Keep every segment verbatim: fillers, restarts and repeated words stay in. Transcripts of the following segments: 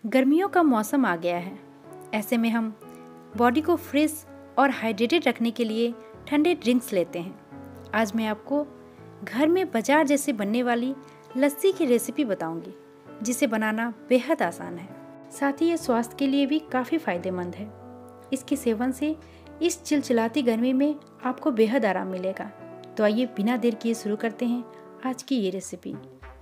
गर्मियों का मौसम आ गया है। ऐसे में हम बॉडी को फ्रेश और हाइड्रेटेड रखने के लिए ठंडे ड्रिंक्स लेते हैं। आज मैं आपको घर में बाजार जैसे बनने वाली लस्सी की रेसिपी बताऊंगी, जिसे बनाना बेहद आसान है। साथ ही ये स्वास्थ्य के लिए भी काफ़ी फायदेमंद है। इसके सेवन से इस चिलचिलाती गर्मी में आपको बेहद आराम मिलेगा। तो आइए बिना देर किए शुरू करते हैं आज की ये रेसिपी।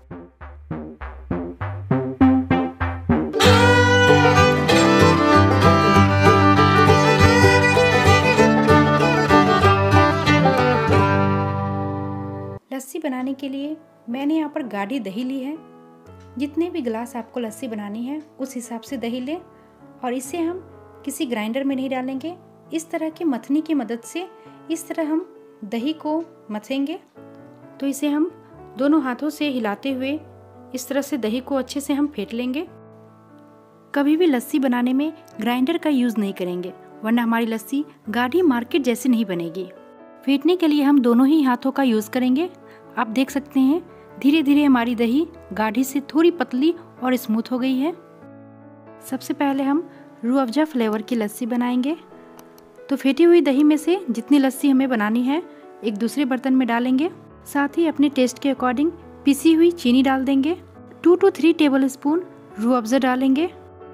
लस्सी बनाने के लिए मैंने यहाँ पर गाढ़ी दही ली है। जितने भी गिलास आपको लस्सी बनानी है उस हिसाब से दही लें और इसे हम किसी ग्राइंडर में नहीं डालेंगे। इस तरह की मथनी की मदद से इस तरह हम दही को मथेंगे। तो इसे हम दोनों हाथों से हिलाते हुए इस तरह से दही को अच्छे से हम फेंट लेंगे। कभी भी लस्सी बनाने में ग्राइंडर का यूज़ नहीं करेंगे, वरना हमारी लस्सी गाढ़ी मार्केट जैसी नहीं बनेगी। फेंटने के लिए हम दोनों ही हाथों का यूज़ करेंगे। आप देख सकते हैं धीरे धीरे हमारी दही गाढ़ी से थोड़ी पतली और स्मूथ हो गई है। सबसे पहले हम रूह अफ़ज़ा फ्लेवर की लस्सी बनाएंगे। तो फेंटी हुई दही में से जितनी लस्सी हमें बनानी है एक दूसरे बर्तन में डालेंगे। साथ ही अपने टेस्ट के अकॉर्डिंग पिसी हुई चीनी डाल देंगे। Two to three tablespoon Rooh Afza डालेंगे।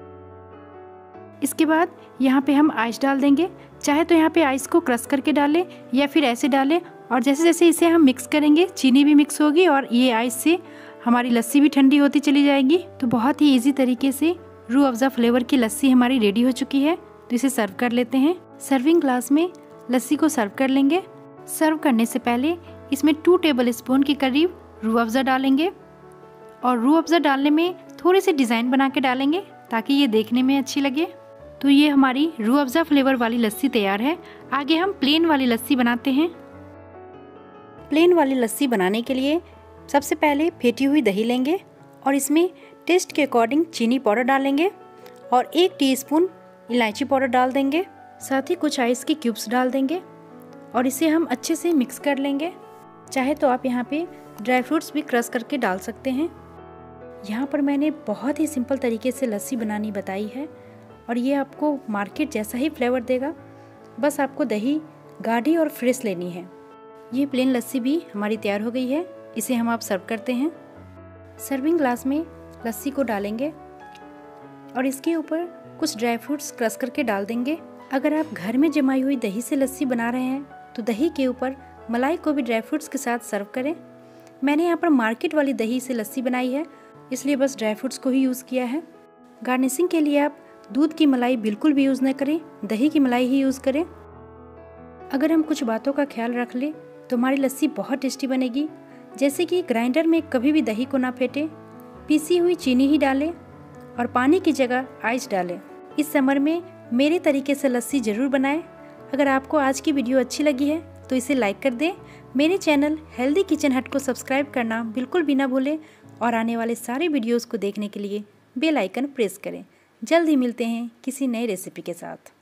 इसके बाद यहाँ पे हम आइस डाल देंगे। चाहे तो यहाँ पे आइस को क्रश करके डालें या फिर ऐसे डालें, और जैसे जैसे इसे हम मिक्स करेंगे चीनी भी मिक्स होगी और ये आइस से हमारी लस्सी भी ठंडी होती चली जाएगी। तो बहुत ही इजी तरीके से रूह अफ़ज़ा फ्लेवर की लस्सी हमारी रेडी हो चुकी है। तो इसे सर्व कर लेते हैं। सर्विंग ग्लास में लस्सी को सर्व कर लेंगे। सर्व करने से पहले इसमें टू टेबल स्पून के करीब रूह अफ़ज़ा डालेंगे और रूह अफ़ज़ा डालने में थोड़ी सी डिज़ाइन बना के डालेंगे ताकि ये देखने में अच्छी लगे। तो ये हमारी रूह अफ़ज़ा फ्लेवर वाली लस्सी तैयार है। आगे हम प्लेन वाली लस्सी बनाते हैं। प्लेन वाली लस्सी बनाने के लिए सबसे पहले फेंटी हुई दही लेंगे और इसमें टेस्ट के अकॉर्डिंग चीनी पाउडर डालेंगे और एक टीस्पून इलायची पाउडर डाल देंगे। साथ ही कुछ आइस के क्यूब्स डाल देंगे और इसे हम अच्छे से मिक्स कर लेंगे। चाहे तो आप यहाँ पे ड्राई फ्रूट्स भी क्रश करके डाल सकते हैं। यहाँ पर मैंने बहुत ही सिंपल तरीके से लस्सी बनानी बताई है और ये आपको मार्केट जैसा ही फ्लेवर देगा। बस आपको दही गाढ़ी और फ्रेश लेनी है। ये प्लेन लस्सी भी हमारी तैयार हो गई है। इसे हम आप सर्व करते हैं। सर्विंग ग्लास में लस्सी को डालेंगे और इसके ऊपर कुछ ड्राई फ्रूट्स क्रश करके डाल देंगे। अगर आप घर में जमाई हुई दही से लस्सी बना रहे हैं तो दही के ऊपर मलाई को भी ड्राई फ्रूट्स के साथ सर्व करें। मैंने यहाँ पर मार्केट वाली दही से लस्सी बनाई है, इसलिए बस ड्राई फ्रूट्स को ही यूज़ किया है। गार्निशिंग के लिए आप दूध की मलाई बिल्कुल भी यूज़ न करें, दही की मलाई ही यूज़ करें। अगर हम कुछ बातों का ख्याल रख लें तो हमारी लस्सी बहुत टेस्टी बनेगी। जैसे कि ग्राइंडर में कभी भी दही को ना फेंटें, पीसी हुई चीनी ही डालें और पानी की जगह आइस डालें। इस समर में मेरे तरीके से लस्सी ज़रूर बनाएं। अगर आपको आज की वीडियो अच्छी लगी है तो इसे लाइक कर दें। मेरे चैनल हेल्दी किचन हट को सब्सक्राइब करना बिल्कुल भी ना भूलें और आने वाले सारे वीडियोज़ को देखने के लिए बेल आइकन प्रेस करें। जल्द ही मिलते हैं किसी नई रेसिपी के साथ।